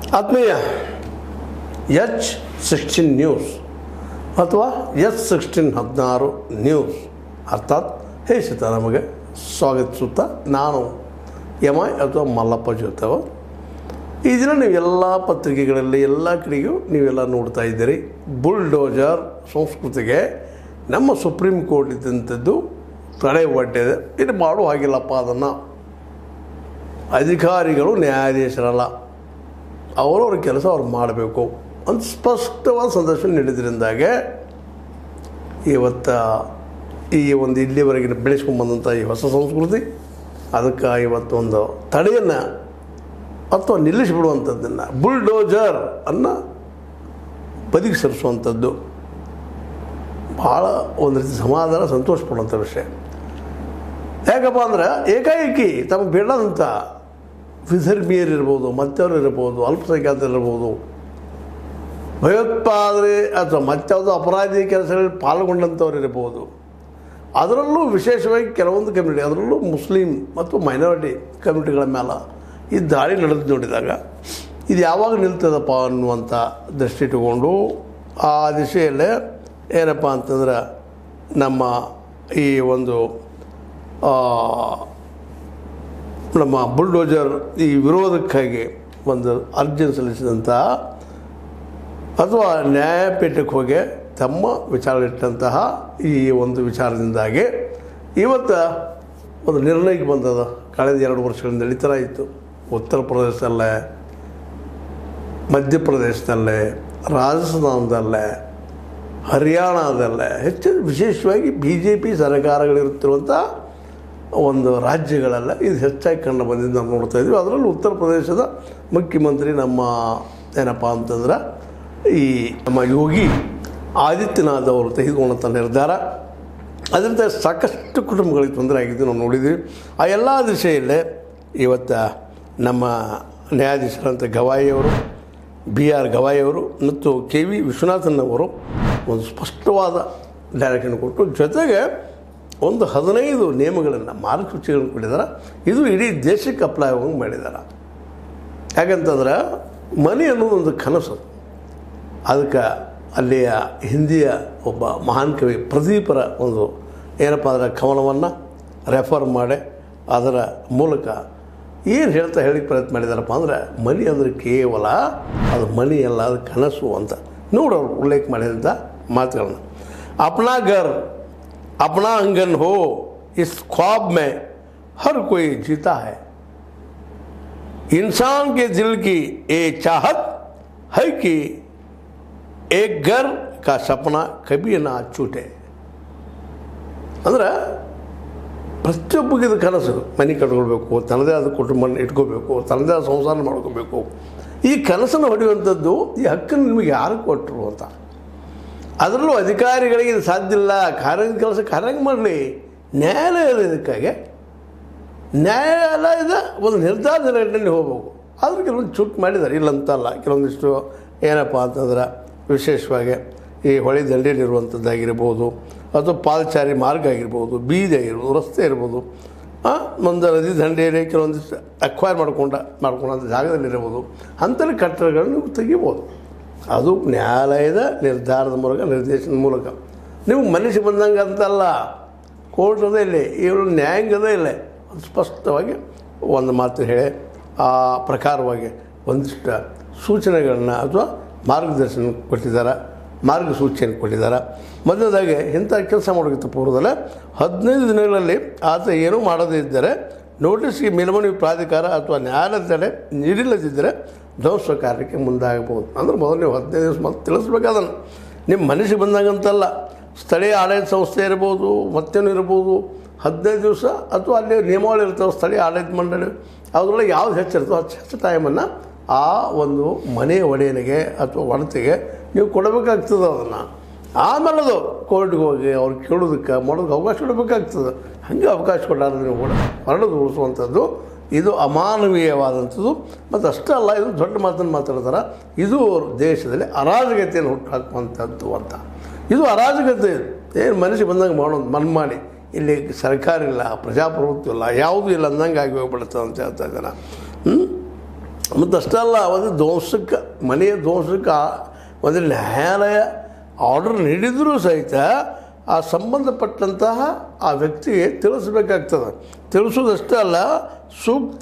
ಆತ್ಮೀಯ H16 news ಅಥವಾ H16 news ಅರ್ಥಾತ್ ಹೇಸಿತ ನಮಗೆ ಸ್ವಾಗತಿಸುತ್ತಾ ನಾನು ಎಮೈ ಅಥವಾ ಮಲ್ಲಪ್ಪ ಜೋತವ. ಈ ದಿನ ನೀವೆಲ್ಲ ಪತ್ರಿಕೆಗಳಲ್ಲಿ ಎಲ್ಲ ಕಡೆಗೂ ನೀವೆಲ್ಲ ನೋಡ್ತಾ ಇದ್ದೀರಿ. ಬುಲ್ಡೋಜರ್ ಸಂಸ್ಕೃತಿಗೆ ನಮ್ಮ ಸುಪ್ರೀಂ ಕೋರ್ಟ್ ಇದ್ದಂಥದ್ದು ತಡೆ ಒಡ್ಡಿದೆ. ಇದು ಮಾಡೋ ಹಾಗಿಲ್ಲಪ್ಪ, ಅದನ್ನು ಅಧಿಕಾರಿಗಳು ನ್ಯಾಯಾಧೀಶರಲ್ಲ, ಅವರವ್ರ ಕೆಲಸ ಅವ್ರು ಮಾಡಬೇಕು ಅಂತ ಸ್ಪಷ್ಟವಾದ ಸಂದರ್ಶನ ನೀಡಿದ್ರಿಂದಾಗೆ ಇವತ್ತು ಈ ಒಂದು ಇಲ್ಲಿವರೆಗಿನ ಬೆಳೆಸ್ಕೊಂಡ್ಬಂದಂಥ ಈ ಹೊಸ ಸಂಸ್ಕೃತಿ ಅದಕ್ಕೆ ಇವತ್ತೊಂದು ತಡೆಯನ್ನು ಅಥವಾ ನಿಲ್ಲಿಸಿಬಿಡುವಂಥದ್ದನ್ನು ಬುಲ್ಡೋಜರ್ ಅನ್ನು ಬದಿಗೆ ಸರಿಸುವಂಥದ್ದು ಭಾಳ ಒಂದು ರೀತಿ ಸಮಾಧಾನ ಸಂತೋಷ ಪಡುವಂಥ ವಿಷಯ. ಯಾಕಪ್ಪ ಅಂದ್ರೆ ಏಕಾಏಕಿ ತಮಗೆ ಬೇಡದಂಥ ವಿಧರ್ಮೀಯರಿರ್ಬೋದು, ಮತ್ತವರು ಇರ್ಬೋದು, ಅಲ್ಪಸಂಖ್ಯಾತರಿರ್ಬೋದು, ಭಯೋತ್ಪಾದನೆ ಅಥವಾ ಮತ್ತಾವುದೋ ಅಪರಾಧಿ ಕೆಲಸಗಳಲ್ಲಿ ಪಾಲ್ಗೊಂಡಂಥವ್ರು ಇರ್ಬೋದು, ಅದರಲ್ಲೂ ವಿಶೇಷವಾಗಿ ಕೆಲವೊಂದು ಕಮ್ಯುನಿಟಿ, ಅದರಲ್ಲೂ ಮುಸ್ಲಿಂ ಮತ್ತು ಮೈನಾರಿಟಿ ಕಮ್ಯುನಿಟಿಗಳ ಮೇಲೆ ಈ ದಾಳಿ ನಡೆದು ನೋಡಿದಾಗ ಇದು ಯಾವಾಗ ನಿಲ್ತದಪ್ಪ ಅನ್ನುವಂಥ ದೃಷ್ಟಿ ಇಟ್ಟುಕೊಂಡು ಆ ದಿಶೆಯಲ್ಲೇ ಏನಪ್ಪ ಅಂತಂದ್ರೆ ನಮ್ಮ ಈ ಒಂದು ನಮ್ಮ ಬುಲ್ಡೋಜರ್ ಈ ವಿರೋಧಕ್ಕಾಗಿ ಒಂದು ಅರ್ಜಿ ಸಲ್ಲಿಸಿದಂಥ ಅಥವಾ ನ್ಯಾಯಪೀಠಕ್ಕೆ ಹೋಗಿ ತಮ್ಮ ವಿಚಾರ ಇಟ್ಟಂತಹ ಈ ಒಂದು ವಿಚಾರದಿಂದಾಗಿ ಇವತ್ತು ಒಂದು ನಿರ್ಣಯಕ್ಕೆ ಬಂದದ. ಕಳೆದ 2 ವರ್ಷಗಳಿಂದ ನಡೀತಾ ಇತ್ತು. ಉತ್ತರ ಪ್ರದೇಶದಲ್ಲೇ, ಮಧ್ಯಪ್ರದೇಶದಲ್ಲೇ, ರಾಜಸ್ಥಾನದಲ್ಲೇ, ಹರಿಯಾಣದಲ್ಲೇ, ಹೆಚ್ಚು ವಿಶೇಷವಾಗಿ BJP ಸರ್ಕಾರಗಳಿರುತ್ತಿರುವಂಥ ಒಂದು ರಾಜ್ಯಗಳೆಲ್ಲ ಇದು ಹೆಚ್ಚಾಗಿ ಕಂಡು ಬಂದಿದ್ದು ನಾವು ನೋಡ್ತಾ ಇದ್ವಿ. ಅದರಲ್ಲೂ ಉತ್ತರ ಪ್ರದೇಶದ ಮುಖ್ಯಮಂತ್ರಿ ನಮ್ಮ ಏನಪ್ಪ ಅಂತಂದ್ರೆ ಈ ನಮ್ಮ ಯೋಗಿ ಆದಿತ್ಯನಾಥ್ ಅವರು ತೆಗೆದುಕೊಂಡಂಥ ನಿರ್ಧಾರ, ಅದರಿಂದ ಸಾಕಷ್ಟು ಕುಟುಂಬಗಳಿಗೆ ತೊಂದರೆ ಆಗಿದ್ದು ನಾವು ನೋಡಿದ್ವಿ. ಆ ಎಲ್ಲ ದಿಶೆಯಲ್ಲೇ ಇವತ್ತು ನಮ್ಮ ನ್ಯಾಯಾಧೀಶರಂಥ ಗವಾಯಿಯವರು, BR ಗವಾಯಿಯವರು ಮತ್ತು KV ವಿಶ್ವನಾಥನ್ ಅವರು ಒಂದು ಸ್ಪಷ್ಟವಾದ ಡೈರೆಕ್ಷನ್ ಕೊಟ್ಟು, ಜೊತೆಗೆ ಒಂದು 15 ನಿಯಮಗಳನ್ನು, ಮಾರ್ಗಸೂಚಿಗಳನ್ನು ಕೊಟ್ಟಿದ್ದಾರೆ. ಇದು ಇಡೀ ದೇಶಕ್ಕೆ ಅಪ್ಲೈ ಆಗೋಂಗೆ ಮಾಡಿದ್ದಾರೆ. ಯಾಕಂತಂದ್ರೆ ಮನೆ ಅನ್ನೋದೊಂದು ಕನಸು. ಅದಕ್ಕೆ ಅಲ್ಲಿಯ ಹಿಂದಿಯ ಒಬ್ಬ ಮಹಾನ್ ಕವಿ ಪ್ರದೀಪರ ಒಂದು ಏನಪ್ಪ ಅಂದರೆ ಕವನವನ್ನು ರೆಫರ್ ಮಾಡಿ ಅದರ ಮೂಲಕ ಏನು ಹೇಳಲಿಕ್ಕೆ ಪ್ರಯತ್ನ ಮಾಡಿದಾರಪ್ಪ ಅಂದರೆ, ಮನಿ ಅಂದರೆ ಕೇವಲ ಅದು ಮನಿ ಅಲ್ಲ, ಅದು ಕನಸು ಅಂತ ನೋಡೋರು ಉಲ್ಲೇಖ ಮಾಡಿದಂಥ ಮಾತುಗಳನ್ನ. ಅಪ್ನಾ ಘರ್ ಅಪ್ನಾ ಅಂಗನ್ ಹೋ ಇಸ್ ಖ್ವಾಬ್ ಮೇ ಹರ್ ಕೋಯಿ ಜೀತಾ ಹೈ, ಇನ್ಸಾನ್ ಕೆ ದಿಲ್ ಕಿ ಏ ಚಾಹತ್ ಹೈ ಕಿ ಏಕ್ ಘರ್ ಕಾ ಸಪನಾ ಕಬಿ ನಾ ಚೂಟೆ. ಅಂದ್ರೆ ಪ್ರತಿಯೊಬ್ಬಗಿದ ಕನಸು ಮನೆ ಕಟ್ಕೊಳ್ಬೇಕು, ತನ್ನದೇ ಆದ ಕುಟುಂಬ ಇಟ್ಕೋಬೇಕು, ತನ್ನದೇ ಆದ ಸಂಸಾರ ಮಾಡ್ಕೋಬೇಕು. ಈ ಕನಸನ್ನು ಹೊಡೆಯುವಂಥದ್ದು ಈ ಹಕ್ಕನ್ನು ನಿಮಗೆ ಯಾರು ಕೊಟ್ಟರು ಅಂತ. ಅದರಲ್ಲೂ ಅಧಿಕಾರಿಗಳಿಗೆ ಇದು ಸಾಧ್ಯ ಇಲ್ಲ, ಕಾರ್ಯದ ಕೆಲಸ ಕಾರ್ಯ ಮಾಡಲಿ. ನ್ಯಾಯಾಲಯದ ಇದಕ್ಕಾಗಿ ನ್ಯಾಯಾಲಯದ ಒಂದು ನಿರ್ಧಾರದ ನಿಟ್ಟಿನಲ್ಲಿ ಹೋಗಬೇಕು. ಆದರೂ ಕೆಲವೊಂದು ಚುಟ್ ಮಾಡಿದ್ದಾರೆ, ಇಲ್ಲಂತಲ್ಲ. ಕೆಲವೊಂದಿಷ್ಟು ಏನಪ್ಪ ಅಂತಂದ್ರೆ ವಿಶೇಷವಾಗಿ ಈ ಹೊಳೆ ದಂಡೆಯಲ್ಲಿರುವಂಥದ್ದಾಗಿರ್ಬೋದು, ಅಥವಾ ಪಾದಚಾರಿ ಮಾರ್ಗ ಆಗಿರ್ಬೋದು, ಬೀದಿ ಆಗಿರ್ಬೋದು, ರಸ್ತೆ ಇರ್ಬೋದು, ಒಂದು ನದಿ ದಂಡೆಯಲ್ಲಿ ಕೆಲವೊಂದಿಷ್ಟು ಅಕ್ವೈರ್ ಮಾಡ್ಕೊಂಡಂಥ ಜಾಗದಲ್ಲಿರ್ಬೋದು, ಅಂಥ ಕಟ್ಟಡಗಳನ್ನು ನೀವು ತೆಗಿಬೋದು. ಅದು ನ್ಯಾಯಾಲಯದ ನಿರ್ಧಾರದ ಮೂಲಕ, ನಿರ್ದೇಶನದ ಮೂಲಕ. ನೀವು ಮನುಷ್ಯ ಬಂದಂಗೆ ಅಂತಲ್ಲ, ಕೋರ್ಟದೇ ಇಲ್ಲ, ಇವರು ನ್ಯಾಯಾಂಗದೇ ಇಲ್ಲ. ಸ್ಪಷ್ಟವಾಗಿ ಒಂದು ಮಾತು ಹೇಳಿ ಆ ಪ್ರಕಾರವಾಗಿ ಒಂದಿಷ್ಟು ಸೂಚನೆಗಳನ್ನ ಅಥವಾ ಮಾರ್ಗದರ್ಶನ ಕೊಟ್ಟಿದ್ದಾರೆ, ಮಾರ್ಗಸೂಚಿಯನ್ನು ಕೊಟ್ಟಿದ್ದಾರೆ. ಮೊದಲನೇದಾಗಿ ಇಂಥ ಕೆಲಸ ಮಾಡೋಕ್ಕಿಂತ ಪೂರ್ವದಲ್ಲೇ 15 ದಿನಗಳಲ್ಲಿ ಆತ ಏನೂ ಮಾಡದೇ ಇದ್ದರೆ ನೋಟಿಸ್ಗೆ ಮೇಲ್ಮನವಿ ಪ್ರಾಧಿಕಾರ ಅಥವಾ ನ್ಯಾಯಾಲಯದ ತಡೆ ನೀಡಿಲ್ಲದಿದ್ದರೆ ಧ್ವಂಸ ಕಾರ್ಯಕ್ಕೆ ಮುಂದಾಗಬಹುದು. ಅಂದ್ರೆ ಮೊದಲು ನೀವು 15 ದಿವಸ ಮತ್ತೆ ತಿಳಿಸ್ಬೇಕು. ಅದನ್ನು ನಿಮ್ಮ ಮನಸ್ಸಿಗೆ ಬಂದಂಗಂತಲ್ಲ, ಸ್ಥಳೀಯ ಆಡಳಿತ ಸಂಸ್ಥೆ ಇರ್ಬೋದು, ಮತ್ತೇನು ಇರ್ಬೋದು, 15 ದಿವಸ ಅಥವಾ ಅಲ್ಲಿ ನಿಯಮಾವಳಿ ಇರ್ತಾವೆ ಸ್ಥಳೀಯ ಆಡಳಿತ ಮಂಡಳಿ, ಅದರೊಳಗೆ ಯಾವ್ದು ಹೆಚ್ಚಿರ್ತೋ ಹೆಚ್ಚು ಟೈಮನ್ನು ಆ ಒಂದು ಮನೆ ಒಡೆಯನಿಗೆ ಅಥವಾ ಒಡತಿಗೆ ನೀವು ಕೊಡಬೇಕಾಗ್ತದೆ. ಅದನ್ನು ಆಮೇಲೆ ಅದು ಕೋರ್ಟ್ಗೆ ಹೋಗಿ ಅವ್ರು ಕೇಳೋದಕ್ಕೆ ಮಾಡೋದಕ್ಕೆ ಅವಕಾಶ ಕೊಡಬೇಕಾಗ್ತದೆ. ಹಾಗೆ ಅವಕಾಶ ಕೊಟ್ಟಾರೆ ನೀವು ಕೂಡ ಹೊರಡೋದು ಉಳಿಸುವಂಥದ್ದು ಇದು ಅಮಾನವೀಯವಾದಂಥದ್ದು. ಮತ್ತು ಅಷ್ಟೇ ಅಲ್ಲ, ಇದು ದೊಡ್ಡ ಮಾತನ್ನು ಮಾತಾಡ್ತಾರೆ, ಇದು ದೇಶದಲ್ಲಿ ಅರಾಜಕತೆಯನ್ನು ಹುಟ್ಟುಹಾಕುವಂಥದ್ದು ಅಂತ. ಇದು ಅರಾಜಕತೆ. ಏನು ಮನಸ್ಸಿಗೆ ಬಂದಂಗೆ ಮಾಡೋದು ಮನ್ಮಾಡಿ, ಇಲ್ಲಿ ಸರ್ಕಾರ ಇಲ್ಲ, ಪ್ರಜಾಪ್ರಭುತ್ವ ಇಲ್ಲ, ಯಾವುದೂ ಇಲ್ಲ ಅಂದಂಗೆ ಆಗಿ ಹೋಗ್ಬಿಡುತ್ತೆ ಅಂತ ಹೇಳ್ತಾ ಇದ್ದಾನೆ. ಮತ್ತು ಅಷ್ಟೇ ಅಲ್ಲ, ಒಂದು ಧ್ವಂಸಕ್ಕೆ ಮನೆಯ ಧ್ವಂಸಕ್ಕೆ ಒಂದು ನ್ಯಾಯಾಲಯ ಆರ್ಡರ್ ನೀಡಿದರೂ ಸಹಿತ ಆ ಸಂಬಂಧಪಟ್ಟಂತಹ ಆ ವ್ಯಕ್ತಿಗೆ ತಿಳಿಸ್ಬೇಕಾಗ್ತದೆ. ತಿಳಿಸೋದಷ್ಟೇ ಅಲ್ಲ, ಸೂಕ್ತ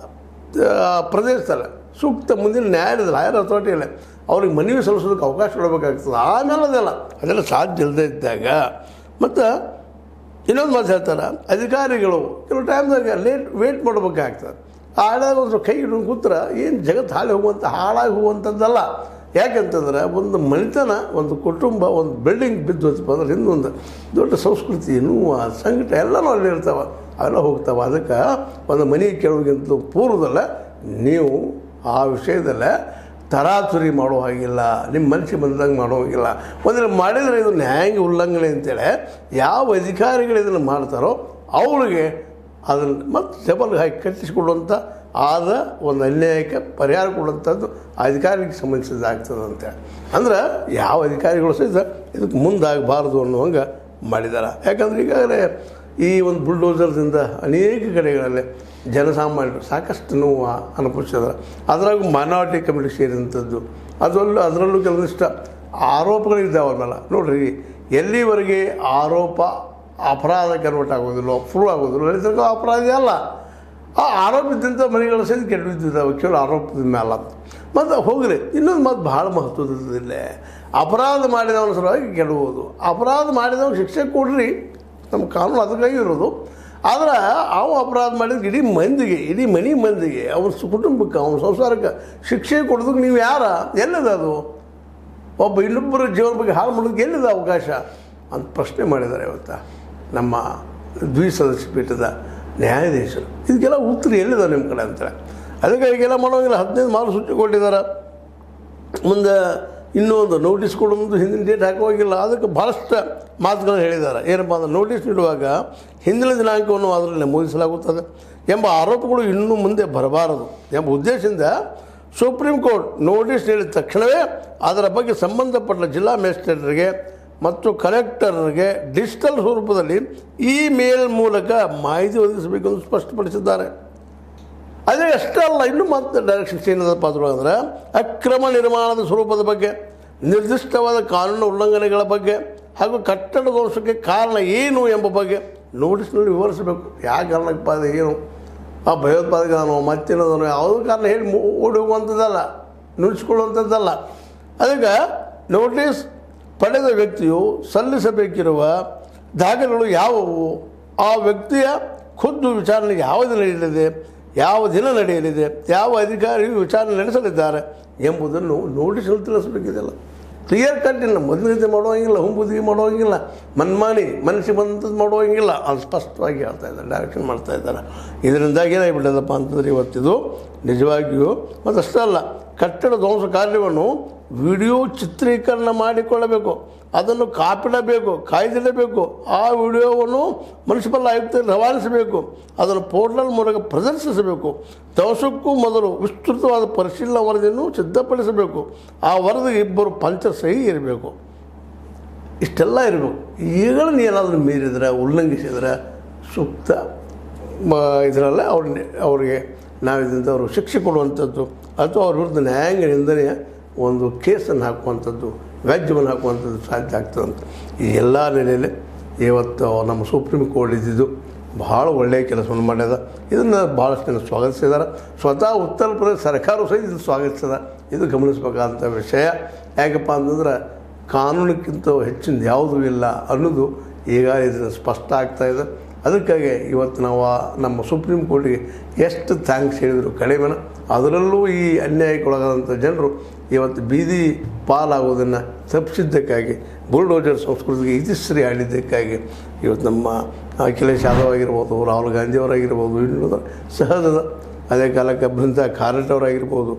ಪ್ರದೇಶದಲ್ಲ, ಸೂಕ್ತ ಮುಂದಿನ ನ್ಯಾಯಾಲಯದಲ್ಲಿ ಹೈಯರ್ ಅಥಾರಿಟಿಯಲ್ಲ ಅವ್ರಿಗೆ ಮನವಿ ಸಲ್ಲಿಸೋದಕ್ಕೆ ಅವಕಾಶ ಕೊಡಬೇಕಾಗ್ತದೆ. ಆಮೇಲೆ ಅದೆಲ್ಲ ಸಾಧ್ಯ ಇಲ್ಲದೆ ಇದ್ದಾಗ ಮತ್ತು ಇನ್ನೊಂದು ಮಾತು ಹೇಳ್ತಾರೆ, ಅಧಿಕಾರಿಗಳು ಕೆಲವು ಟೈಮ್ದಾಗ ವೇಟ್ ಮಾಡಬೇಕಾಗ್ತದೆ. ಹಾಳಾಗ ಒಂದು ಕೈ ಹಿಡಿದು ಕೂತ್ರ ಏನು ಜಗತ್ತು ಹಾಳಾಗಿ ಹೋಗುವಂಥದ್ದಲ್ಲ. ಯಾಕೆಂತಂದ್ರೆ ಒಂದು ಮನೆತನ, ಒಂದು ಕುಟುಂಬ, ಒಂದು ಬಿಲ್ಡಿಂಗ್ ಬಿದ್ದೋತಪ್ಪ ಅಂದ್ರೆ ಇನ್ನೊಂದು ದೊಡ್ಡ ಸಂಸ್ಕೃತಿ, ನೋವು, ಸಂಕಟ ಎಲ್ಲನೂ ಅಲ್ಲಿ ಇರ್ತಾವೆ, ಅವೆಲ್ಲ ಹೋಗ್ತಾವೆ. ಅದಕ್ಕೆ ಒಂದು ಮನೆ ಕೇಳೋಗಿಂತ ಪೂರ್ವದಲ್ಲ ನೀವು ಆ ವಿಷಯದಲ್ಲೇ ತರಾತುರಿ ಮಾಡೋ ಹಾಗಿಲ್ಲ, ನಿಮ್ಮ ಮನಸ್ಸಿಗೆ ಬಂದಂಗೆ ಮಾಡೋ ಹಾಗಿಲ್ಲ. ಒಂದಿನ ಮಾಡಿದರೆ ಇದು ನ್ಯಾಯಾಂಗ ಉಲ್ಲಂಘನೆ ಅಂತೇಳಿ ಯಾವ ಅಧಿಕಾರಿಗಳು ಇದನ್ನು ಮಾಡ್ತಾರೋ ಅವ್ರಿಗೆ ಅದನ್ನು ಮತ್ತೆ ಜಬಲ್ಗೆ ಹಾಕಿ ಕಟ್ಟಿಸಿಕೊಡುವಂಥ ಆದ ಒಂದು ಅನ್ಯಾಯಕ್ಕೆ ಪರಿಹಾರ ಕೊಡುವಂಥದ್ದು ಅಧಿಕಾರಿಗೆ ಸಂಬಂಧಿಸಿದ್ದಾಗ್ತದಂತೆ. ಅಂದ್ರೆ ಯಾವ ಅಧಿಕಾರಿಗಳು ಸಹಿತ ಇದಕ್ಕೆ ಮುಂದಾಗಬಾರ್ದು ಅನ್ನುವಂಗೆ ಮಾಡಿದ್ದಾರೆ. ಯಾಕಂದ್ರೆ ಈಗಾಗಲೇ ಈ ಒಂದು ಬುಲ್ಡೋಸರ್ದಿಂದ ಅನೇಕ ಕಡೆಗಳಲ್ಲಿ ಜನಸಾಮಾನ್ಯರು ಸಾಕಷ್ಟು ನೋವು ಅನುಭವಿಸಿದ್ದಾರೆ. ಅದರಾಗೂ ಮೈನಾರಿಟಿ ಕಮ್ಯುನಿಟಿ ಸೇರಿದಂಥದ್ದು ಅದರಲ್ಲೂ ಕೆಲವೊಂದಿಷ್ಟು ಆರೋಪಗಳಿದ್ದಾವೆ ಅವ್ರ ಮೇಲೆ. ನೋಡಿರಿ, ಎಲ್ಲಿವರೆಗೆ ಆರೋಪ ಅಪರಾಧ ಕನ್ವರ್ಟ್ ಆಗೋದಿಲ್ಲ, ಪ್ರೂವ್ ಆಗೋದಿಲ್ಲ, ರೈತರಿಗೂ ಅಪರಾಧ ಅಲ್ಲ. ಆ ಆರೋಪದಿಂದ ಮನೆಗಳ ಸಹಿತ ಕೆಟ್ಟಿದ್ದಾವೆ ಕೆಲವು ಆರೋಪದ ಮೇಲೆ. ಮತ್ತು ಹೋಗ್ರಿ, ಇನ್ನೊಂದು ಮಾತು ಭಾಳ ಮಹತ್ವದಿಲ್ಲ, ಅಪರಾಧ ಮಾಡಿದವನ ಸಲುವಾಗಿ ಕೆಡುವುದು. ಅಪರಾಧ ಮಾಡಿದವನು ಶಿಕ್ಷೆ ಕೊಡ್ರಿ, ನಮ್ಮ ಕಾನೂನು ಅದಕ್ಕಾಗಿ ಇರೋದು. ಆದರೆ ಅವು ಅಪರಾಧ ಮಾಡಿದ್ರೆ ಇಡೀ ಮನೆ ಮಂದಿಗೆ, ಅವನ ಕುಟುಂಬಕ್ಕೆ, ಅವನ ಸಂಸಾರಕ್ಕೆ ಶಿಕ್ಷೆ ಕೊಡೋದಕ್ಕೆ ನೀವು ಯಾರ, ಎಲ್ಲಿದೆ ಅದು? ಒಬ್ಬ ಇನ್ನೊಬ್ಬರ ಜೀವನ ಬಗ್ಗೆ ಹಾಳು ಮಾಡೋದಕ್ಕೆ ಎಲ್ಲಿದೆ ಅವಕಾಶ ಅಂತ ಪ್ರಶ್ನೆ ಮಾಡಿದ್ದಾರೆ ಇವತ್ತು ನಮ್ಮ ದ್ವಿಸದಸ್ಯ ಪೀಠದ ನ್ಯಾಯಾಧೀಶರು. ಇದಕ್ಕೆಲ್ಲ ಉತ್ತರ ಎಲ್ಲಿದೆ ನಿಮ್ಮ ಕಡೆ ಅಂತಾರೆ. ಅದಕ್ಕೆ ಈಗೆಲ್ಲ ಮಾಡೋಂಗಿಲ್ಲ, 15 ಮಾರ್ಗಸೂಚಿ ಕೊಟ್ಟಿದ್ದಾರೆ. ಮುಂದೆ ಇನ್ನೊಂದು ನೋಟಿಸ್ ಕೊಡೋದು ಹಿಂದಿನ ಡೇಟ್ ಹಾಕುವಾಗಿಲ್ಲ. ಅದಕ್ಕೆ ಭಾಳಷ್ಟು ಮಾತುಗಳನ್ನು ಹೇಳಿದ್ದಾರೆ. ಏನಪ್ಪ ಅಂದ್ರೆ, ನೋಟಿಸ್ ನೀಡುವಾಗ ಹಿಂದಿನ ದಿನಾಂಕವನ್ನು ಅದರಲ್ಲಿ ನಮೂದಿಸಲಾಗುತ್ತದೆ ಎಂಬ ಆರೋಪಗಳು ಇನ್ನೂ ಮುಂದೆ ಬರಬಾರದು ಎಂಬ ಉದ್ದೇಶದಿಂದ ಸುಪ್ರೀಂ ಕೋರ್ಟ್ ನೋಟಿಸ್ ನೀಡಿದ ತಕ್ಷಣವೇ ಅದರ ಬಗ್ಗೆ ಸಂಬಂಧಪಟ್ಟ ಜಿಲ್ಲಾ ಮ್ಯಾಜಿಸ್ಟ್ರೇಟರಿಗೆ ಮತ್ತು ಕಲೆಕ್ಟರ್ಗೆ ಡಿಜಿಟಲ್ ಸ್ವರೂಪದಲ್ಲಿ ಇಮೇಲ್ ಮೂಲಕ ಮಾಹಿತಿ ಒದಗಿಸಬೇಕೆಂದು ಸ್ಪಷ್ಟಪಡಿಸಿದ್ದಾರೆ. ಅದೇ ಅಷ್ಟೇ ಅಲ್ಲ, ಇನ್ನೂ ಮತ್ತೆ ಡೈರೆಕ್ಷನ್ಸ್ ಏನದಪ್ಪ ಅಂದ್ರೆ, ಅಕ್ರಮ ನಿರ್ಮಾಣದ ಸ್ವರೂಪದ ಬಗ್ಗೆ, ನಿರ್ದಿಷ್ಟವಾದ ಕಾನೂನು ಉಲ್ಲಂಘನೆಗಳ ಬಗ್ಗೆ ಹಾಗೂ ಕಟ್ಟಡ ದೋಷಕ್ಕೆ ಕಾರಣ ಏನು ಎಂಬ ಬಗ್ಗೆ ನೋಟಿಸ್ನಲ್ಲಿ ವಿವರಿಸಬೇಕು. ಯಾವ ಕಾರಣಕ್ಕಪ್ಪ ಅದು, ಏನು ಆ ಭಯೋತ್ಪಾದಕನೋ ಮತ್ತೇನೋದನೋ ಯಾವುದೋ ಕಾರಣ ಹೇಳಿ ಓಡಿ ಹೋಗುವಂಥದ್ದಲ್ಲ, ನುಡಿಸ್ಕೊಳ್ಳುವಂಥದ್ದಲ್ಲ. ಅದಕ್ಕೆ ನೋಟಿಸ್ ಪಡೆದ ವ್ಯಕ್ತಿಯು ಸಲ್ಲಿಸಬೇಕಿರುವ ದಾಖಲೆಗಳು ಯಾವುವು, ಆ ವ್ಯಕ್ತಿಯ ಖುದ್ದು ವಿಚಾರಣೆ ಯಾವ ದಿನ ನಡೆಯಲಿದೆ, ಯಾವ ಅಧಿಕಾರಿಯು ವಿಚಾರಣೆ ನಡೆಸಲಿದ್ದಾರೆ ಎಂಬುದನ್ನು ನೋಟಿಸಲ್ಲಿ ತಿಳಿಸಬೇಕಿದೆಯಲ್ಲ. ಕ್ಲಿಯರ್ ಕಟ್ ಇಲ್ಲ, ಮೊದಲಿಗೆ ಮಾಡುವಂಗಿಲ್ಲ, ಹುಂಬುದಿಗೆ ಮಾಡುವಂಗಿಲ್ಲ, ಮನಸ್ಸಿಗೆ ಬಂದಂಥದ್ದು ಮಾಡುವಂಗಿಲ್ಲ. ಅದು ಸ್ಪಷ್ಟವಾಗಿ ಹೇಳ್ತಾ ಇದ್ದಾರೆ, ಡೈರೆಕ್ಷನ್ ಮಾಡ್ತಾ ಇದ್ದಾರೆ. ಇದರಿಂದಾಗಿ ಏನಾಗಿಬಿಟ್ಟದಪ್ಪ ಅಂತಂದರೆ ಇವತ್ತಿದು ನಿಜವಾಗಿಯೂ ಮತ್ತು ಅಷ್ಟೇ ಅಲ್ಲ, ಕಟ್ಟಡ ಧ್ವಂಸ ಕಾರ್ಯವನ್ನು ವಿಡಿಯೋ ಚಿತ್ರೀಕರಣ ಮಾಡಿಕೊಳ್ಳಬೇಕು, ಅದನ್ನು ಕಾಪಿಡಬೇಕು, ಕಾಯ್ದಿಡಬೇಕು, ಆ ವಿಡಿಯೋವನ್ನು ಮುನ್ಸಿಪಲ್ ಆಯುಕ್ತರಿಗೆ ರವಾನಿಸಬೇಕು, ಅದನ್ನು ಪೋರ್ಟಲ್ ಮೂಲಕ ಪ್ರದರ್ಶಿಸಬೇಕು, ಧ್ವಂಸಕ್ಕೂ ಮೊದಲು ವಿಸ್ತೃತವಾದ ಪರಿಶೀಲನಾ ವರದಿಯನ್ನು ಸಿದ್ಧಪಡಿಸಬೇಕು, ಆ ವರದಿಗೆ 2 ಪಂಚ ಸಹಿ ಇರಬೇಕು. ಇಷ್ಟೆಲ್ಲ ಇರಬೇಕು. ಈಗಲೂ ಏನಾದರೂ ಮೀರಿದ್ರೆ, ಉಲ್ಲಂಘಿಸಿದರೆ ಸೂಕ್ತ ಇದರಲ್ಲೇ ಅವ್ರಿಗೆ ನಾವು ಇದರಿಂದ ಅವರು ಶಿಕ್ಷೆ ಕೊಡುವಂಥದ್ದು ಅಥವಾ ಅವ್ರ ವಿರುದ್ಧ ನ್ಯಾಯಾಂಗ ನಿಂದನೆಯ ಒಂದು ಕೇಸನ್ನು ಹಾಕುವಂಥದ್ದು, ವ್ಯಾಜ್ಯವನ್ನು ಹಾಕುವಂಥದ್ದು ಸಾಧ್ಯ ಆಗ್ತದಂತ. ಈ ಎಲ್ಲ ನೆಲೆಯಲ್ಲಿ ಇವತ್ತು ನಮ್ಮ ಸುಪ್ರೀಂ ಕೋರ್ಟ್ ಇದ್ದಿದ್ದು ಭಾಳ ಒಳ್ಳೆಯ ಕೆಲಸವನ್ನು ಮಾಡ್ಯದ. ಇದನ್ನು ಭಾಳಷ್ಟು ಜನ ಸ್ವಾಗತಿಸಿದ್ದಾರೆ. ಸ್ವತಃ ಉತ್ತರ ಪ್ರದೇಶ ಸರ್ಕಾರವು ಸಹ ಇದು ಸ್ವಾಗತಿಸಿದ. ಇದು ಗಮನಿಸಬೇಕಾದಂಥ ವಿಷಯ. ಯಾಕಪ್ಪ ಅಂತಂದ್ರೆ ಕಾನೂನಿಗಿಂತ ಹೆಚ್ಚಿನ ಯಾವುದೂ ಇಲ್ಲ ಅನ್ನೋದು ಈಗ ಇದನ್ನು ಸ್ಪಷ್ಟ ಆಗ್ತಾಯಿದೆ. ಅದಕ್ಕಾಗಿ ಇವತ್ತು ನಾವು ನಮ್ಮ ಸುಪ್ರೀಂ ಕೋರ್ಟಿಗೆ ಎಷ್ಟು ಥ್ಯಾಂಕ್ಸ್ ಹೇಳಿದರು ಕಡಿಮೆನ. ಅದರಲ್ಲೂ ಈ ಅನ್ಯಾಯಕ್ಕೊಳಗಾದಂಥ ಜನರು ಇವತ್ತು ಬೀದಿ ಪಾಲಾಗೋದನ್ನು ತಪ್ಪಿಸಿದ್ದಕ್ಕಾಗಿ, ಬುಲ್ಡೋಜರ್ ಸಂಸ್ಕೃತಿಗೆ ಇತಿಶ್ರೀ ಆಡಿದ್ದಕ್ಕಾಗಿ ಇವತ್ತು ನಮ್ಮ ಅಖಿಲೇಶ್ ಯಾದವ್ ಆಗಿರ್ಬೋದು, ರಾಹುಲ್ ಗಾಂಧಿಯವರಾಗಿರ್ಬೋದು, ಇನ್ನೂ ಸಹಜದ ಅದೇ ಕಾಲಕ್ಕೆ ಬೃಂದಾ ಕಾರಟ್ ಅವರಾಗಿರ್ಬೋದು,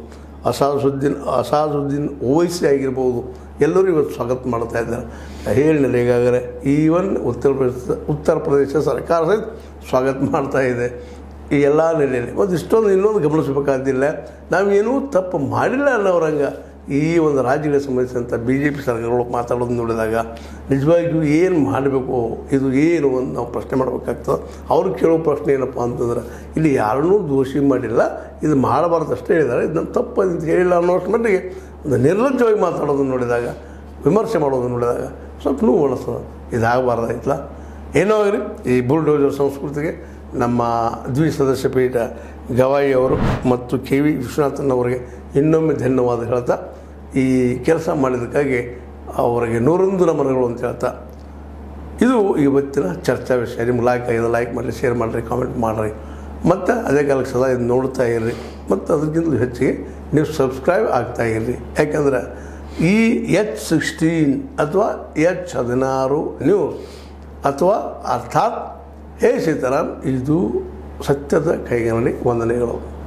ಅಸಾದುದ್ದೀನ್ ಓವೈಸಿ ಆಗಿರ್ಬೋದು, ಎಲ್ಲರೂ ಇವತ್ತು ಸ್ವಾಗತ ಮಾಡ್ತಾ ಇದ್ದಾರೆ. ಹೇಳಿಲ್ಲ ಈಗಾಗಲೇ ಈವನ್ ಉತ್ತರ ಪ್ರದೇಶ ಸರ್ಕಾರ ಸಹಿತ ಸ್ವಾಗತ ಮಾಡ್ತಾ ಇದೆ. ಈ ಎಲ್ಲ ನೆಲೆಯಲ್ಲಿ ಮತ್ತು ಇನ್ನೊಂದು ಗಮನಿಸಬೇಕಾದಿಲ್ಲ, ನಾವೇನೂ ತಪ್ಪು ಮಾಡಿಲ್ಲ ಅನ್ನೋರಂಗೆ ಈ ಒಂದು ರಾಜ್ಯಗಳಿಗೆ ಸಂಬಂಧಿಸಿದಂಥ BJP ಸರ್ಕಾರಗಳು ಮಾತಾಡೋದು ನೋಡಿದಾಗ ನಿಜವಾಗಿಯೂ ಏನು ಮಾಡಬೇಕು, ಇದು ಏನು ಅಂತ ನಾವು ಪ್ರಶ್ನೆ ಮಾಡಬೇಕಾಗ್ತದೆ. ಅವ್ರು ಕೇಳೋ ಪ್ರಶ್ನೆ ಏನಪ್ಪ ಅಂತಂದ್ರೆ, ಇಲ್ಲಿ ಯಾರನ್ನೂ ದೋಷಿ ಮಾಡಿಲ್ಲ, ಇದು ಮಾಡಬಾರ್ದು ಅಷ್ಟೇ ಹೇಳಿದ್ದಾರೆ, ಇದನ್ನು ತಪ್ಪು ಅಂತ ಹೇಳಿಲ್ಲ ಅನ್ನೋಷ್ಟು ಮಟ್ಟಿಗೆ ಒಂದು ನಿರ್ಲಜ್ಜವಾಗಿ ಮಾತಾಡೋದನ್ನು ನೋಡಿದಾಗ, ವಿಮರ್ಶೆ ಮಾಡೋದನ್ನು ನೋಡಿದಾಗ ಸ್ವಲ್ಪ ನೋವು ಅನಿಸ್ತದೆ. ಇದಾಗಬಾರ್ದಾಯ್ತಲ್ಲ. ಏನೋ ಆಗಲಿ, ಈ ಬುಲ್ಡೋಜರ್ ಸಂಸ್ಕೃತಿಗೆ ನಮ್ಮ ದ್ವಿಸದಸ್ಯ ಪೀಠ ಗವಾಯಿ ಅವರು ಮತ್ತು KV ವಿಶ್ವನಾಥನ್ ಅವರಿಗೆ ಇನ್ನೊಮ್ಮೆ ಧನ್ಯವಾದ ಹೇಳ್ತಾ, ಈ ಕೆಲಸ ಮಾಡಿದ್ದಕ್ಕಾಗಿ ಅವರಿಗೆ 101 ನಮನಗಳು ಅಂತ ಹೇಳ್ತಾ, ಇದು ಇವತ್ತಿನ ಚರ್ಚಾ ವಿಷಯ. ನಿಮ್ಗೆ ಲೈಕ್ ಮಾಡಿರಿ, ಶೇರ್ ಮಾಡಿರಿ, ಕಾಮೆಂಟ್ ಮಾಡಿರಿ, ಮತ್ತು ಅದೇ ಕಾಲಕ್ಕೆ ಸದಾ ಇದು ನೋಡ್ತಾ ಇರ್ರಿ. ಮತ್ತು ಅದಕ್ಕಿಂತಲೂ ಹೆಚ್ಚಿಗೆ ನೀವು ಸಬ್ಸ್ಕ್ರೈಬ್ ಆಗ್ತಾಯಿರ್ರಿ. ಯಾಕೆಂದ್ರೆ ಈ H16 ಅಥವಾ H16 ನ್ಯೂಸ್ ಅಥವಾ ಅರ್ಥಾತ್ ಹೇ ಸೀತಾರಾಮ್, ಇದು ಸತ್ಯದ ಕೈಗನ್ನಡಿ. ವಂದನೆಗಳು.